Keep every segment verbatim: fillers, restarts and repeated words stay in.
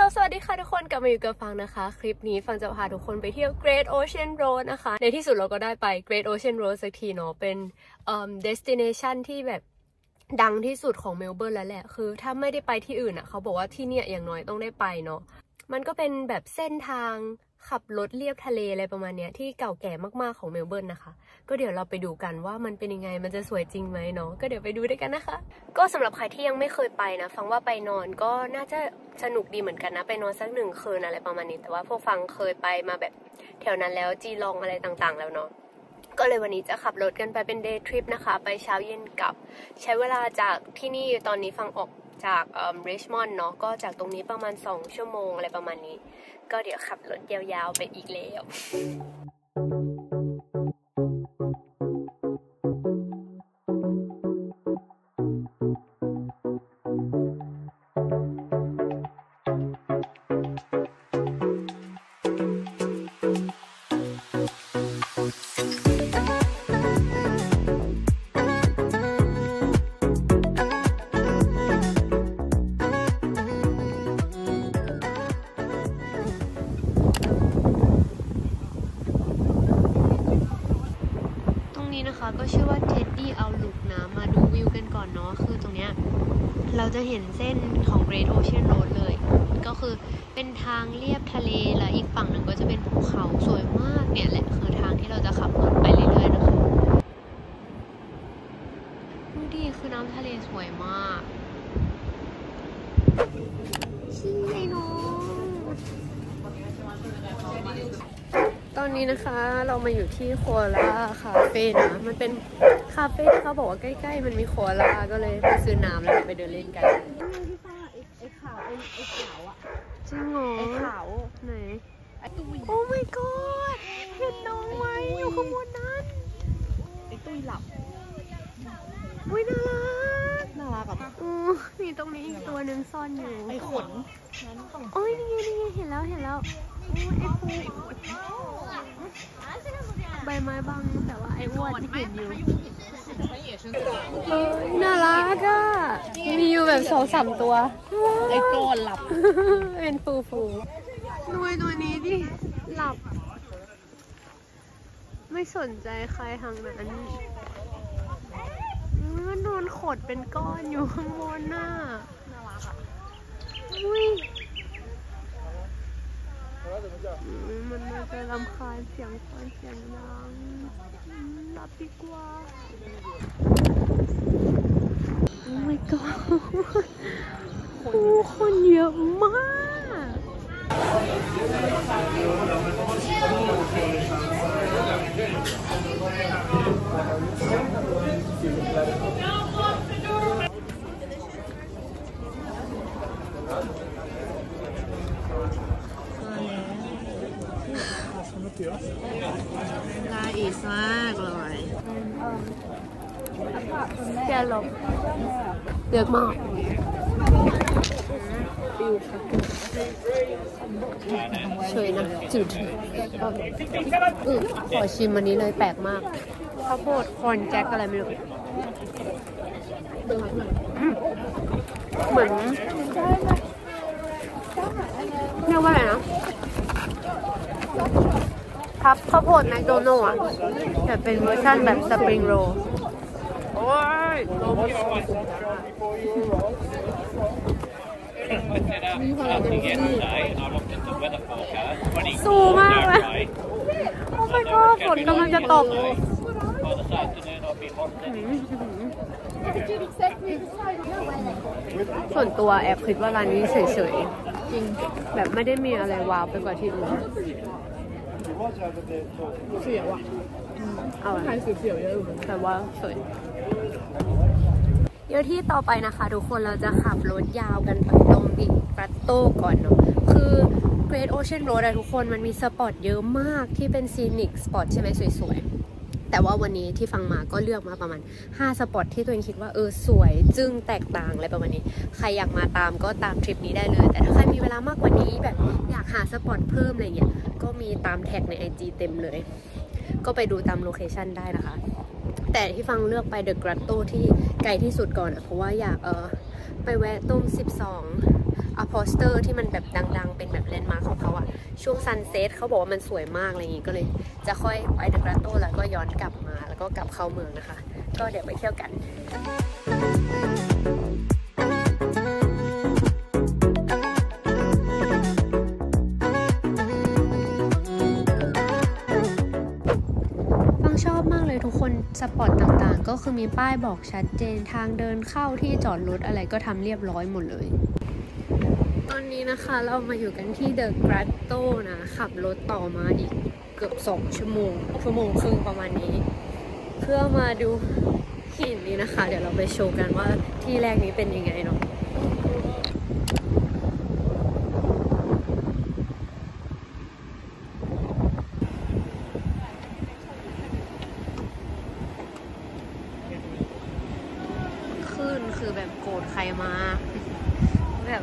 สวัสดีค่ะทุกคนกลับมาอยู่กับฟังนะคะคลิปนี้ฟังจะพาทุกคนไปเที่ยว Great Ocean Road นะคะในที่สุดเราก็ได้ไป Great Ocean Road สักทีเนาะเป็นเอ่อ destination ที่แบบดังที่สุดของเมลเบิร์นแล้วแหละคือถ้าไม่ได้ไปที่อื่นอ่ะเขาบอกว่าที่เนี่ยอย่างน้อยต้องได้ไปเนาะมันก็เป็นแบบเส้นทางขับรถเลียบทะเลอะไรประมาณเนี้ยที่เก่าแก่มากๆของเมลเบิร์นนะคะก็เดี๋ยวเราไปดูกันว่ามันเป็นยังไงมันจะสวยจริงไหมเนาะก็เดี๋ยวไปดูด้วยกันนะคะก็สำหรับใครที่ยังไม่เคยไปนะฟังว่าไปนอนก็น่าจะสนุกดีเหมือนกันนะไปนอนสักหนึ่งคืนอะไรประมาณนี้แต่ว่าพวกฟังเคยไปมาแบบแถวนั้นแล้วจีลองอะไรต่างๆแล้วเนาะก็เลยวันนี้จะขับรถกันไปเป็นเดย์ทริปนะคะไปเช้าเย็นกลับใช้เวลาจากที่นี่ตอนนี้ฟังออกจากเอ่อริชมอนด์เนาะก็จากตรงนี้ประมาณสองชั่วโมงอะไรประมาณนี้ก็เดี๋ยวขับรถยาวๆไปอีกแล้วก็ชื่อว่า Teddy Outlook นะมาดูวิวกันก่อนเนาะคือตรงเนี้ยเราจะเห็นเส้นของ Great Ocean Road เลยก็คือเป็นทางเลียบทะเลและอีกฝั่งหนึ่งก็จะเป็นภูเขาสวยมากเนี่ยแหละคือทางที่เราจะขับรถไปเรื่อยๆนะคะดูดิคือน้ำทะเลสวยมากชิไอ้น้องตอนนี้นะคะเรามาอยู่ที่โคอาล่าคาเฟ่นะมันเป็นคาเฟ่ที่เขาบอกว่าใกล้ๆมันมีโคอาล่าก็เลยไปซื้อน้ำแล้วไปเดินเล่นกันที่ฟ้าไอ้ขาวไอ้ไอ้ขาวอ่ะจริงเหรอไอ้ขาวไหนไอ้ตุ้ยโอ้ my god เห็นน้องไหมอยู่ข้างบนนั้นไอ้ตุ้ยหลับอุ้ยน่ารักน่ารักอ่ะอือมีตรงนี้อีกตัวหนึ่งซ่อนอยู่ไอ้ขนโอ้ยนี่ไงนี่ไงเห็นแล้วเห็นแล้วโอ้ยไอ้ปูใบไม้บังแต่ว่าไอ้อ้วนที่เห็นอยู่น่ารักอ่ะมีอยู่แบบสองสามตัวไอ้โกนหลับเป็นฟูฟูนุยตัวนี้ดิหลับไม่สนใจใครทางนั้นมันโดนขดเป็นก้อนอยู่ข้างบนน่ะน่ารักอ่ะอุ้ยมันน่าจะรำคาญเสียงคนเสียงดังหลับดีกว่าโอ้ my god ผู้คนเยอะมากลาอีสมากเลยเสียลมเยอะมากสวยนะจืดอือขอชิมอันนี้เลยแปลกมากข้าวโพดคอนแจ็คอะไรไม่รู้เหมือนเรียกว่าอะไรนะพับข้าวโพดแมคโดนัลด์อ่ะแต่เป็นเวอร์ชันแบบสปริงโรลสูงมากเลยโอ้ my god ฝนกำลังจะตกส่วนตัวแอบคิดว่าร้านนี้เฉยๆจริงแบบไม่ได้มีอะไรว้าวไปกว่าที่อื่นเสียวอ่ะเอาใครเสียวเยอะอยู่แต่ว่าสวยเดี๋ยวที่ต่อไปนะคะทุกคนเราจะขับรถยาวกันไปตรงบิ๊กกรัตโต้ก่อนเนาะคือ Great Ocean Road อะทุกคนมันมีสปอตเยอะมากที่เป็นซีนิกสปอตใช่ไหมสวยๆแต่ว่าวันนี้ที่ฟังมาก็เลือกมาประมาณห้าสปอตที่ตัวเองคิดว่าเออสวยจึ้งแตกต่างอะไรประมาณนี้ใครอยากมาตามก็ตามทริปนี้ได้เลยแต่ถ้าใครมีเวลามากกว่านี้แบบอยากหาสปอตเพิ่มอะไรเงี้ยก็มีตามแท็กใน ไอ จี เต็มเลยก็ไปดูตามโลเคชั่นได้นะคะแต่ที่ฟังเลือกไปเดอะกรัตโต้ที่ไกลที่สุดก่อนอ่ะเพราะว่าอยากเออไปแวะตรงสิบสองอะโพสเตอร์ที่มันแบบดังๆเป็นแบบแลนด์มาร์คของเขาอะช่วงซันเซ็ตเขาบอกว่ามันสวยมากอะไรอย่างงี้ก็เลยจะค่อยไปเดอะกราโตแล้วก็ย้อนกลับมาแล้วก็กลับเข้าเมืองนะคะก็เดี๋ยวไปเที่ยวกันชอบมากเลยทุกคนสปอตต่างๆก็คือมีป้ายบอกชัดเจนทางเดินเข้าที่จอดรถอะไรก็ทำเรียบร้อยหมดเลยตอนนี้นะคะเรามาอยู่กันที่เดอะกราโตนะขับรถต่อมาอีกเกือบสองชั่วโมงชั่วโมงครึ่งประมาณนี้เพื่อมาดูหินนี้นะคะเดี๋ยวเราไปโชว์กันว่าที่แรกนี้เป็นยังไงเนาะคือแบบโกรธใครมาแบบ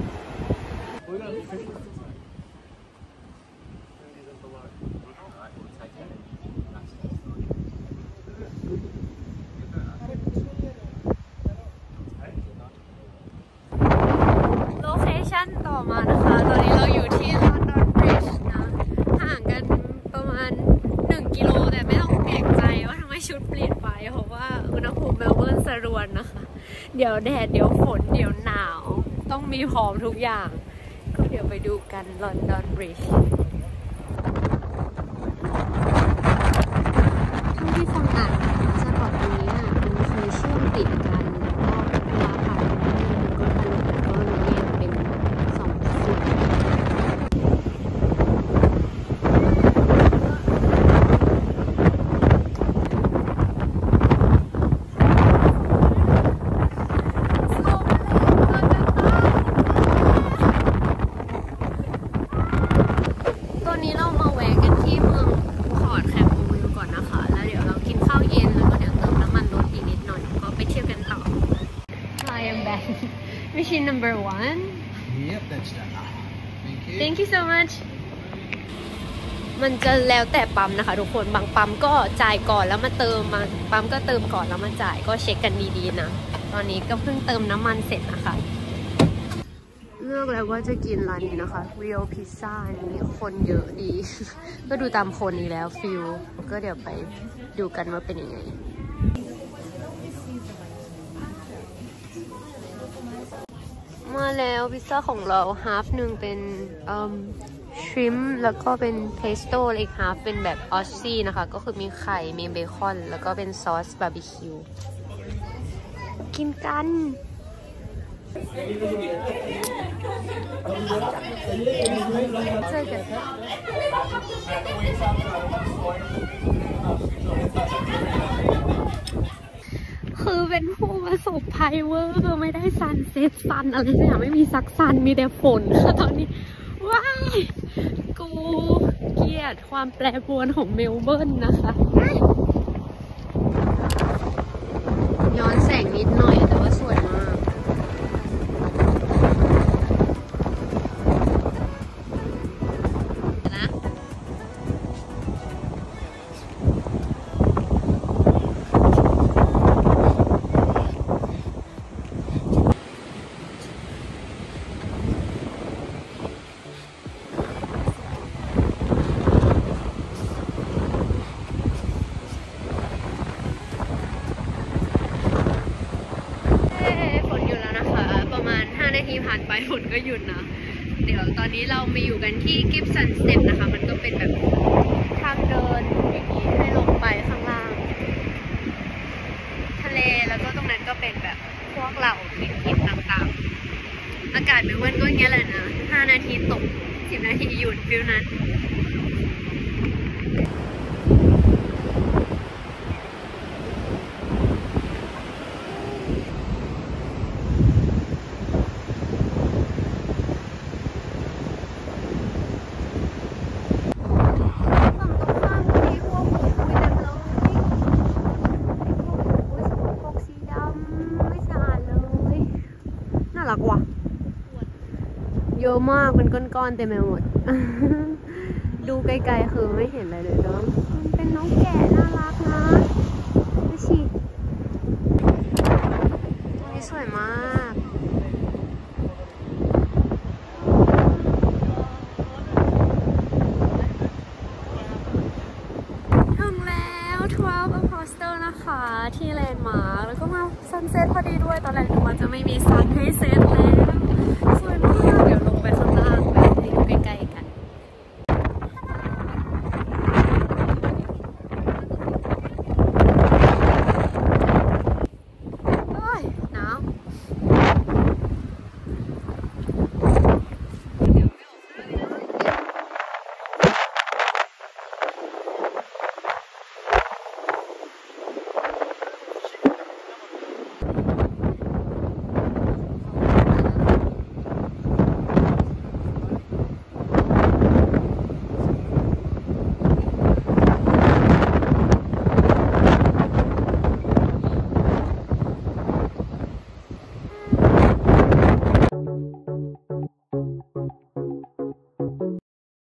โลเคชั่นต่อมานะคะตอนนี้เราอยู่ที่ลอนดอนบริดจ์นะห่างกันประมาณหนึ่งกิโลแต่ไม่ต้องแปลกใจว่าทำไมชุดเปลี่ยนไปเพราะว่าอุณหภูมิเมลเบิร์นสรวนนะคะเดี๋ยวแดดเดี๋ยวฝนเดี๋ยวหนาวต้องมีพร้อมทุกอย่างก็เดี๋ยวไปดูกันลอนดอนบริดจ์ทั้งที่ฟังอ่านสปอตนี้อ่ะมันเคยเชื่อมติดกันก็เวลาผ่านก็ทะลุก็แยกเป็นสองส่วนMachine number one. Yep, that's done. Thank you. Thank you so much. มันจะแล้วแต่ปั๊มนะคะทุกคนบางปั๊มก็จ่ายก่อนแล้วมาเติมมาปั๊มก็เติมก่อนแล้วมาจ่ายก็เช็คกันดีๆนะตอนนี้ก็เพิ่งเติมน้ำมันเสร็จนะคะเลือกแล้วว่าจะกินร้านนี้นะคะ Real Pizza นี้คนเยอะดี ก็ดูตามคนนี้แล้วฟิลก็เดี๋ยวไปดูกันว่าเป็นยังไงมาแล้วพิซซ่าของเราฮาฟหนึ่งเป็นชริมแล้วก็เป็นเพสโต้อีกฮาฟเป็นแบบออสซี่นะคะก็คือมีไข่มีเบคอนแล้วก็เป็นซอสบาร์บีคิวกินกันเจอกันคือเป็นผู้ประสบภัยเวอร์ไม่ได้ซันเซ็ตซันอะไรสักอย่างไม่มีซักซันมีแต่ฝนค่ะตอนนี้ว้ายกูเกลียดความแปรปรวนของเมลเบิร์นนะคะย้อนแสงนิดหน่อยแต่ว่าสวยมากนะผ่านไปฝนก็หยุดนะเดี๋ยวตอนนี้เรามาอยู่กันที่กิฟสันสเต็ปนะคะมันก็เป็นแบบทางเดินอย่างนี้ให้ลงไปข้างล่างทะเลแล้วก็ตรงนั้นก็เป็นแบบพวกเหล่าหินต่างๆอากาศเป็นวันก็อย่างเงี้ยแหละนะห้านาทีตกสิบนาทีหยุดฟิลนั้นเยอะมากเป็นก้อนๆเต็มไปหมด ดูไกลๆคือไม่เห็นอะไรเลยเนาะมันเป็นน้องแกะน่ารักนะไม่ชิตัวนี้สวยมากด้วยตอนแรกนึกว่าจะไม่มีซันให้เซต